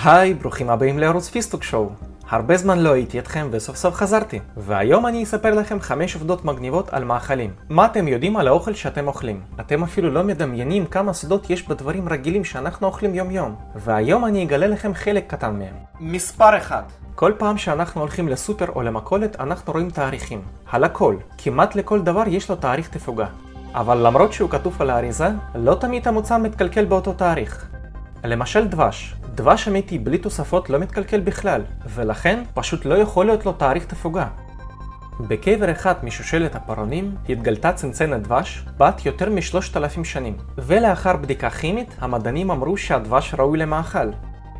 היי, ברוכים הבאים לערוץ פיסטוק שואו. הרבה זמן לא הייתי אתכם וסוף סוף חזרתי. והיום אני אספר לכם 5 עובדות מגניבות על מאכלים. מה אתם יודעים על האוכל שאתם אוכלים? אתם אפילו לא מדמיינים כמה סודות יש בדברים רגילים שאנחנו אוכלים יום יום. והיום אני אגלה לכם חלק קטן מהם. מספר 1. כל פעם שאנחנו הולכים לסופר או למכולת אנחנו רואים תאריכים. על הכל, כמעט לכל דבר יש לו תאריך תפוגה. אבל למרות שהוא כתוב על האריזה, לא תמיד המוצר מתקלקל באותו תאריך. למשל דבש. דבש אמיתי בלי תוספות לא מתקלקל בכלל, ולכן פשוט לא יכול להיות לו תאריך תפוגה. בקבר אחד משושלת הפרעונים התגלתה צנצנת דבש בת יותר מ-3,000 שנים, ולאחר בדיקה כימית המדענים אמרו שהדבש ראוי למאכל.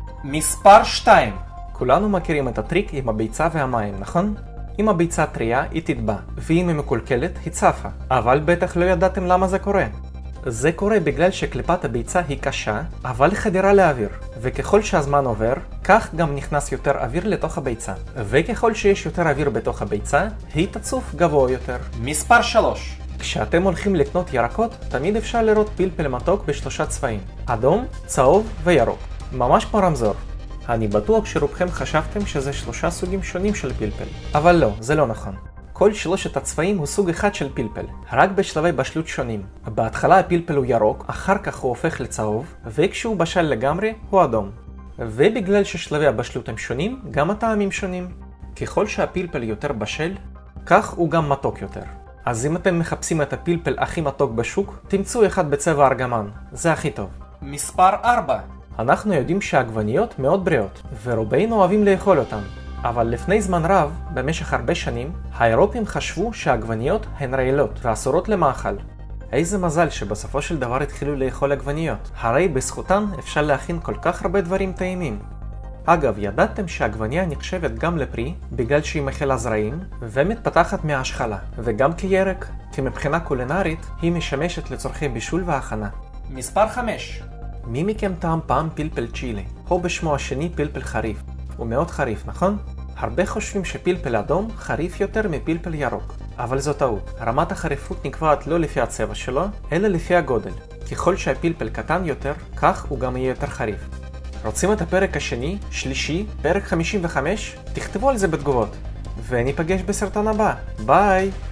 מספר 2. כולנו מכירים את הטריק עם הביצה והמים, נכון? אם הביצה טריה היא תטבע, ואם היא מקולקלת היא צפה, אבל בטח לא ידעתם למה זה קורה. זה קורה בגלל שקליפת הביצה היא קשה, אבל חדירה לאוויר, וככל שהזמן עובר, כך גם נכנס יותר אוויר לתוך הביצה, וככל שיש יותר אוויר בתוך הביצה, היא תצוף גבוה יותר. מספר 3. כשאתם הולכים לקנות ירקות, תמיד אפשר לראות פלפל מתוק בשלושה צבעים, אדום, צהוב וירוק, ממש כמו רמזור. אני בטוח שרובכם חשבתם שזה 3 סוגים שונים של פלפל, אבל לא, זה לא נכון. כל 3 הצבעים הוא סוג אחד של פלפל, רק בשלבי בשלות שונים. בהתחלה הפלפל הוא ירוק, אחר כך הוא הופך לצהוב, וכשהוא בשל לגמרי הוא אדום. ובגלל ששלבי הבשלות הם שונים, גם הטעמים שונים. ככל שהפלפל יותר בשל, כך הוא גם מתוק יותר. אז אם אתם מחפשים את הפלפל הכי מתוק בשוק, תמצאו אחד בצבע ארגמן, זה הכי טוב. מספר 4. אנחנו יודעים שהעגבניות מאוד בריאות, ורובנו אוהבים לאכול אותן. אבל לפני זמן רב, במשך הרבה שנים, האירופים חשבו שהעגבניות הן רעילות ואסורות למאכל. איזה מזל שבסופו של דבר התחילו לאכול עגבניות, הרי בזכותן אפשר להכין כל כך הרבה דברים טעימים. אגב, ידעתם שהעגבניה נחשבת גם לפרי בגלל שהיא מכילה זרעים ומתפתחת מההשחלה, וגם כירק, כי מבחינה קולינרית היא משמשת לצורכי בישול והכנה. מספר 5. מי מכם טעם פעם פלפל צ'ילי, או בשמו השני פלפל חריף? הוא מאוד חריף, נכון? הרבה חושבים שפלפל אדום חריף יותר מפלפל ירוק, אבל זו טעות. רמת החריפות נקבעת לא לפי הצבע שלו, אלא לפי הגודל. ככל שהפלפל קטן יותר, כך הוא גם יהיה יותר חריף. רוצים את הפרק השני, שלישי, פרק 55? תכתבו על זה בתגובות. וניפגש בסרטון הבא. ביי!